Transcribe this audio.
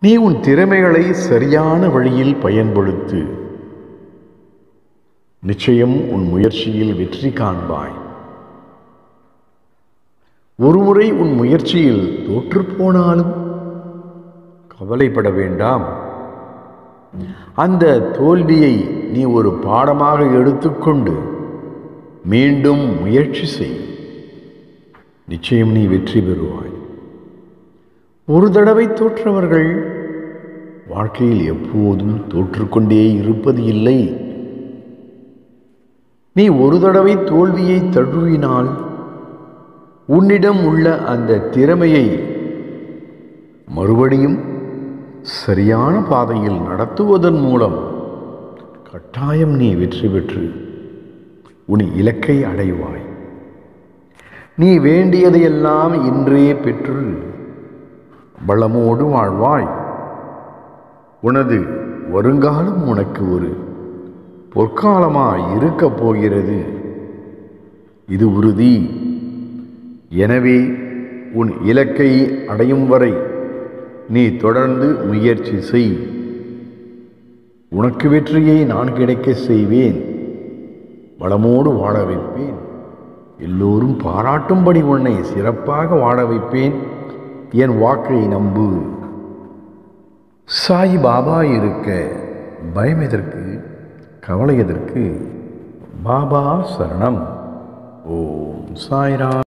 நீ உன் திறமைகளை சரியான வழியில் பயன்படுத்து. நிச்சயம் உன் முயற்சியில் வெற்றி காண்பாய். ஒருமுறை உன் முயற்சியில் தோற்றுப்போனாலும் கவலைப்பட வேண்டாம். அந்த தோல்வியை நீ ஒரு பாடமாக எடுத்துக்கொண்டு மீண்டும் முயற்சி செய். நிச்சயம் நீ வெற்றி பெறுவாய். ஒரு தடவை தோற்றவர்கள் வாழ்க்கையில் எப்போதும் தோற்றுக்கொண்டே இருப்பது இல்லை. நீ ஒரு தடவை தோல்வியை தழுவினால் உன்னிடம் உள்ள அந்த திறமையை மறுபடியும் சரியான பாதையில் நடத்துவதன் மூலம் கட்டாயம் நீ வெற்றி பெற்று உன் இலக்கை அடைவாய். நீ வேண்டியதையெல்லாம் இன்றே பெற்று வளமோடு வாழ்வாய். உனது வருங்காலம் உனக்கு ஒரு பொற்காலமாய் இருக்கப் போகிறது, இது உறுதி. எனவே உன் இலக்கை அடையும் வரை நீ தொடர்ந்து முயற்சி செய். உனக்கு வெற்றியை நான் கிடைக்க செய்வேன். வளமோடு வாழ வைப்பேன். எல்லோரும் பாராட்டும்படி உன்னை சிறப்பாக வாழ வைப்பேன். என் வாக்கை நம்பு. சாய் பாபா இருக்க பயம் எதற்கு, கவலை எதற்கு? பாபா சரணம். ஓம் சாய்ராம்.